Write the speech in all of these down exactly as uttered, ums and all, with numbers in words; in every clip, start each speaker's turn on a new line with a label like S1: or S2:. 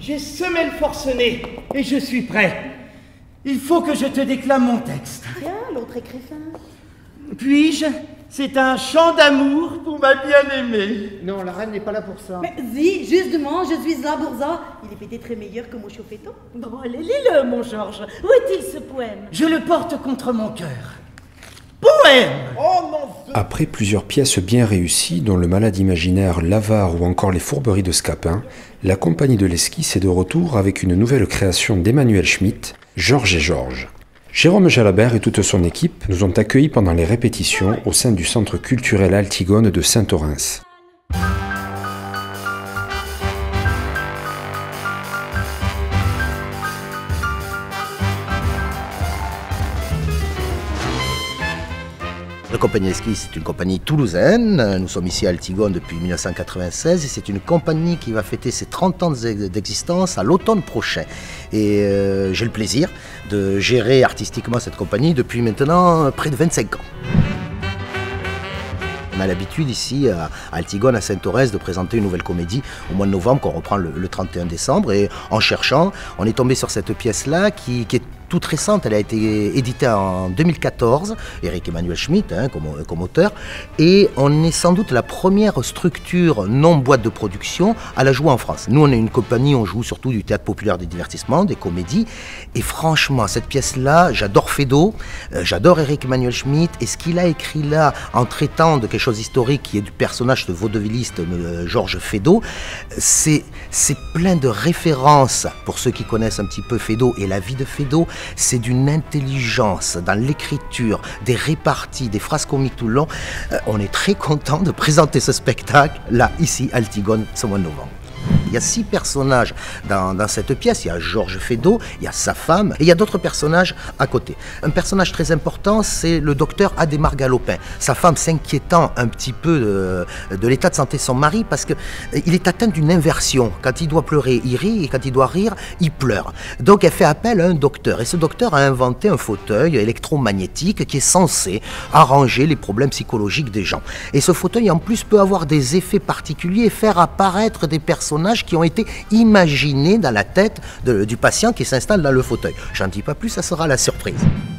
S1: J'ai semé le forcené et je suis prêt. Il faut que je te déclame mon texte.
S2: Tiens, l'autre écrivain.
S1: Puis-je? C'est un chant d'amour pour ma bien-aimée.
S3: Non, la reine n'est pas là pour ça.
S2: Mais dis, justement, je suis là pour ça. Il est peut-être meilleur que mon chauffetto.
S4: Bon, allez, lis-le, mon Georges. Où est-il ce poème?
S1: Je le porte contre mon cœur. Poème!
S3: Oh mon Dieu!
S5: Après plusieurs pièces bien réussies, dont Le Malade imaginaire, L'Avare ou encore Les Fourberies de Scapin, la compagnie de l'Esquisse est de retour avec une nouvelle création d'Emmanuel Schmitt, Georges et Georges. Jérôme Jalabert et toute son équipe nous ont accueillis pendant les répétitions au sein du Centre culturel Altigone de Saint-Orens.
S6: La compagnie Esquisse, c'est une compagnie toulousaine. Nous sommes ici à Altigone depuis mille neuf cent quatre-vingt-seize et c'est une compagnie qui va fêter ses trente ans d'existence à l'automne prochain. Et euh, j'ai le plaisir de gérer artistiquement cette compagnie depuis maintenant près de vingt-cinq ans. On a l'habitude ici à Altigone, à Saint-Orens, de présenter une nouvelle comédie au mois de novembre qu'on reprend le, le trente et un décembre. Et en cherchant, on est tombé sur cette pièce-là qui, qui est toute récente. Elle a été éditée en deux mille quatorze, Éric Emmanuel Schmitt hein, comme, comme auteur. Et on est sans doute la première structure non boîte de production à la jouer en France. Nous, on est une compagnie, on joue surtout du théâtre populaire, des divertissements, des comédies. Et franchement, cette pièce-là, j'adore Feydeau, euh, j'adore Éric Emmanuel Schmitt. Et ce qu'il a écrit là, en traitant de quelque chose d'historique qui est du personnage de vaudevilliste euh, Georges Feydeau, c'est plein de références pour ceux qui connaissent un petit peu Feydeau et la vie de Feydeau. C'est d'une intelligence dans l'écriture, des réparties, des phrases comiques tout le long. Euh, on est très content de présenter ce spectacle là, ici, à Altigone, ce mois de novembre. Il y a six personnages dans, dans cette pièce. Il y a Georges Feydeau, il y a sa femme et il y a d'autres personnages à côté. Un personnage très important, c'est le docteur Adhémar Galopin. Sa femme s'inquiétant un petit peu de, de l'état de santé de son mari parce qu'il est atteint d'une inversion. Quand il doit pleurer, il rit et quand il doit rire, il pleure. Donc elle fait appel à un docteur et ce docteur a inventé un fauteuil électromagnétique qui est censé arranger les problèmes psychologiques des gens. Et ce fauteuil en plus peut avoir des effets particuliers et faire apparaître des personnages qui ont été imaginés dans la tête de, du patient qui s'installe dans le fauteuil. J'en dis pas plus, ça sera la surprise.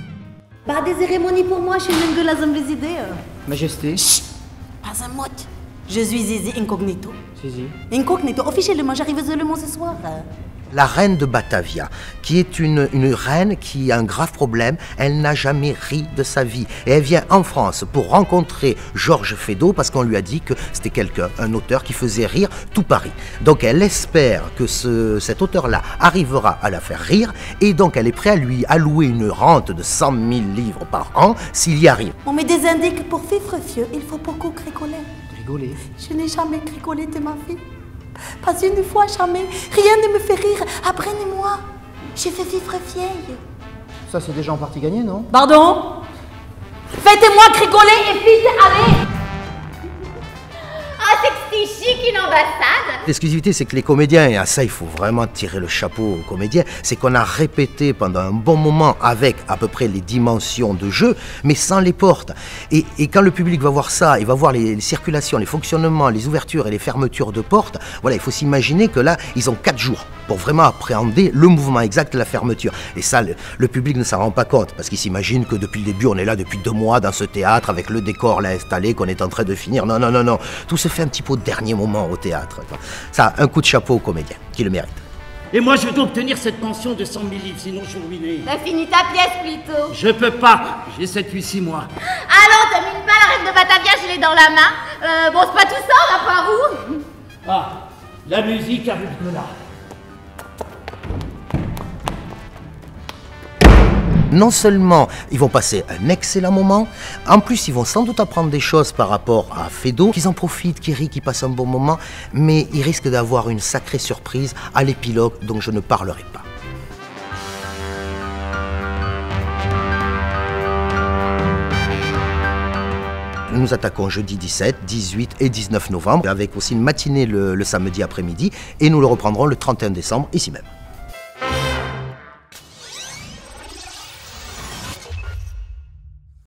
S2: Pas des cérémonies pour moi, je suis même de la zone visitée.
S3: Majesté.
S2: Chut, pas un mot. Je suis Zizi Incognito.
S3: Zizi.
S2: Incognito, officiellement, j'arrive seulement ce soir.
S6: La reine de Batavia, qui est une, une reine qui a un grave problème, elle n'a jamais ri de sa vie. Et elle vient en France pour rencontrer Georges Feydeau parce qu'on lui a dit que c'était quelqu'un, un auteur qui faisait rire tout Paris. Donc elle espère que ce, cet auteur-là arrivera à la faire rire et donc elle est prête à lui allouer une rente de cent mille livres par an s'il y arrive.
S2: On met des indices pour vivre vieux, il faut beaucoup cricoler.
S3: Rigoler.
S2: Je n'ai jamais cricolé de ma vie. Pas une fois, jamais. Rien ne me fait rire. Apprenez-moi. J'ai fait vivre vieille.
S3: Ça, c'est déjà en partie gagné, non?
S4: Pardon? Faites-moi cricoler et vite, allez!
S7: Ah, c'est que c'était chic une ambassade!
S6: L'exclusivité, c'est que les comédiens, et à ça il faut vraiment tirer le chapeau aux comédiens, c'est qu'on a répété pendant un bon moment avec à peu près les dimensions de jeu, mais sans les portes. Et, et quand le public va voir ça, il va voir les, les circulations, les fonctionnements, les ouvertures et les fermetures de portes, voilà, il faut s'imaginer que là, ils ont quatre jours pour vraiment appréhender le mouvement exact de la fermeture. Et ça, le, le public ne s'en rend pas compte, parce qu'il s'imagine que depuis le début, on est là depuis deux mois dans ce théâtre, avec le décor là installé, qu'on est en train de finir. Non, non, non, non. Tout se fait un petit peu au dernier moment au théâtre. Ça, un coup de chapeau aux comédiens, qui le méritent.
S1: Et moi, je dois obtenir cette pension de cent mille livres, sinon je suis ruiné.
S7: T'as fini ta pièce plutôt.
S1: Je peux pas, j'ai sept huit six mois.
S7: Alors, t'as mis une balle à la reine de Batavia, je l'ai dans la main. Euh, bon, c'est pas tout ça, on va par où?
S1: Ah, la musique arrive de là.
S6: Non seulement ils vont passer un excellent moment, en plus ils vont sans doute apprendre des choses par rapport à Feydeau, qu'ils en profitent, qu'ils rient, qu'ils passent un bon moment, mais ils risquent d'avoir une sacrée surprise à l'épilogue dont je ne parlerai pas. Nous attaquons jeudi dix-sept, dix-huit et dix-neuf novembre, avec aussi une matinée le, le samedi après-midi, et nous le reprendrons le trente et un décembre, ici même.